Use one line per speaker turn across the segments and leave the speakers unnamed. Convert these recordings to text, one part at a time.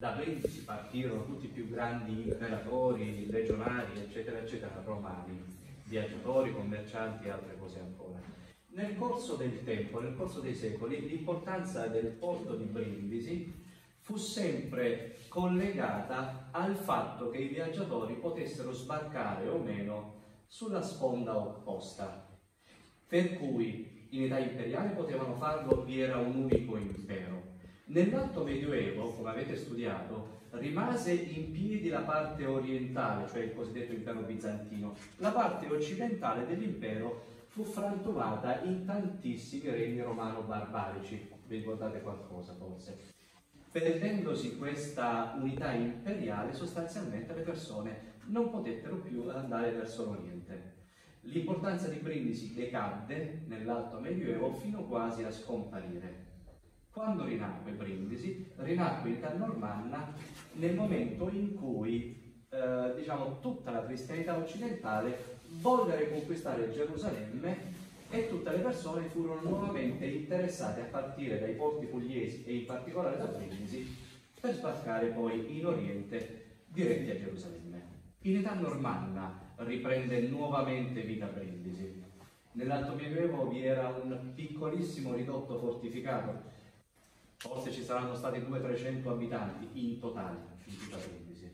Da Brindisi partirono tutti i più grandi imperatori, legionari, eccetera, eccetera, romani, viaggiatori, commercianti e altre cose ancora. Nel corso del tempo, nel corso dei secoli, l'importanza del porto di Brindisi fu sempre collegata al fatto che i viaggiatori potessero sbarcare o meno sulla sponda opposta, per cui in età imperiale potevano farlo, vi era un unico impero. Nell'Alto Medioevo, come avete studiato, rimase in piedi la parte orientale, cioè il cosiddetto impero bizantino. La parte occidentale dell'impero fu frantumata in tantissimi regni romano-barbarici. Vi ricordate qualcosa forse? Perdendosi questa unità imperiale, sostanzialmente le persone non potettero più andare verso l'Oriente. L'importanza di Brindisi decadde nell'Alto Medioevo fino quasi a scomparire. Quando rinacque Brindisi, rinacque in età normanna nel momento in cui diciamo, tutta la cristianità occidentale volle riconquistare Gerusalemme e tutte le persone furono nuovamente interessate a partire dai porti pugliesi e in particolare da Brindisi per sbarcare poi in Oriente diretti a Gerusalemme. In età normanna riprende nuovamente vita Brindisi. Nell'Alto Medioevo vi era un piccolissimo ridotto fortificato, forse ci saranno stati 200-300 abitanti in totale in tutta Brindisi.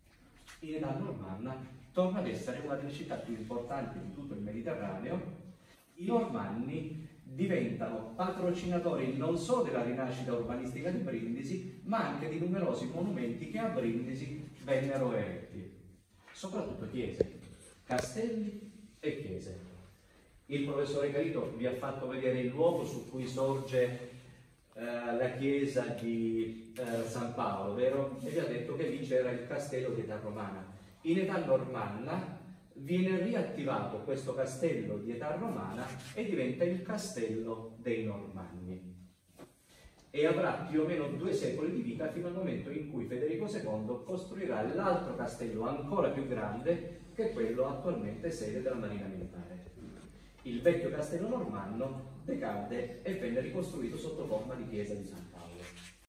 In età normanna torna ad essere una delle città più importanti di tutto il Mediterraneo. I normanni diventano patrocinatori non solo della rinascita urbanistica di Brindisi, ma anche di numerosi monumenti che a Brindisi vennero eretti, soprattutto chiese, castelli e chiese. Il professore Carito vi ha fatto vedere il luogo su cui sorge la chiesa di San Paolo, vero? E vi ha detto che lì c'era il castello di età romana. In età normanna viene riattivato questo castello di età romana e diventa il castello dei Normanni. E avrà più o meno 2 secoli di vita fino al momento in cui Federico II costruirà l'altro castello ancora più grande, che è quello attualmente sede della Marina Militare. Il vecchio castello normanno decadde e venne ricostruito sotto forma di chiesa di San Paolo.